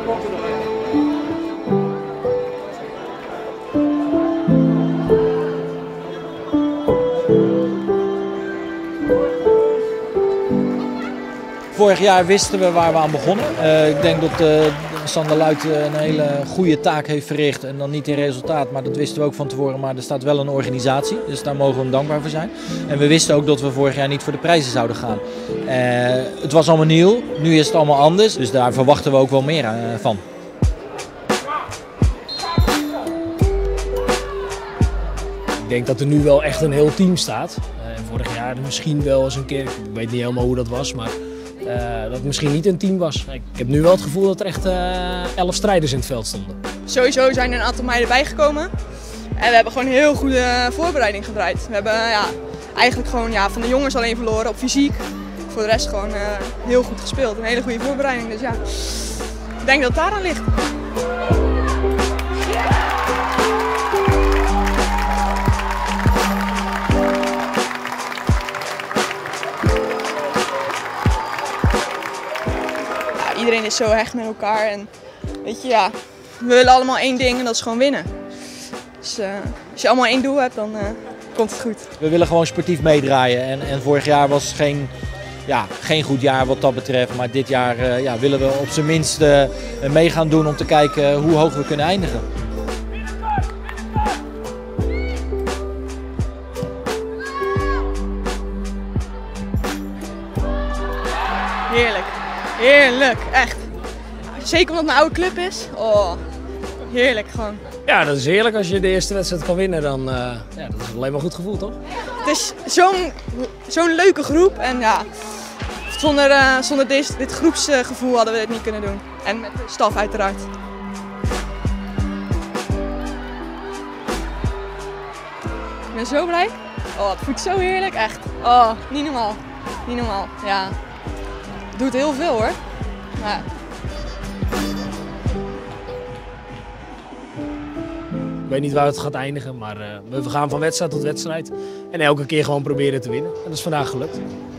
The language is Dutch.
Vorig jaar wisten we waar we aan begonnen. Ik denk dat Sander Luit een hele goede taak heeft verricht. En dan niet in resultaat, maar dat wisten we ook van tevoren. Maar er staat wel een organisatie, dus daar mogen we hem dankbaar voor zijn. En we wisten ook dat we vorig jaar niet voor de prijzen zouden gaan. Het was allemaal nieuw, nu is het allemaal anders. Dus daar verwachten we ook wel meer van. Ik denk dat er nu wel echt een heel team staat. Vorig jaar misschien wel eens een keer, ik weet niet helemaal hoe dat was, maar dat het misschien niet een team was. Ik heb nu wel het gevoel dat er echt 11 strijders in het veld stonden. Sowieso zijn er een aantal meiden bijgekomen. En we hebben gewoon een heel goede voorbereiding gedraaid. We hebben eigenlijk gewoon van de jongens alleen verloren op fysiek. Voor de rest gewoon heel goed gespeeld. Een hele goede voorbereiding, dus ja, ik denk dat het daaraan ligt. Iedereen is zo hecht met elkaar en weet je, we willen allemaal één ding en dat is gewoon winnen. Dus als je allemaal één doel hebt, dan komt het goed. We willen gewoon sportief meedraaien en vorig jaar was geen goed jaar wat dat betreft. Maar dit jaar willen we op zijn minst mee gaan doen om te kijken hoe hoog we kunnen eindigen. Heerlijk. Heerlijk, echt. Zeker omdat het een oude club is. Oh, heerlijk gewoon. Ja, dat is heerlijk als je de eerste wedstrijd kan winnen. Dan dat is alleen maar goed gevoel, toch? Het is zo'n leuke groep en zonder dit groepsgevoel hadden we dit niet kunnen doen. En met de staf uiteraard. Ik ben zo blij. Oh, het voelt zo heerlijk, echt. Oh, niet normaal. Niet normaal, ja. Doet heel veel hoor. Ja. Ik weet niet waar het gaat eindigen, maar we gaan van wedstrijd tot wedstrijd. En elke keer gewoon proberen te winnen. En dat is vandaag gelukt.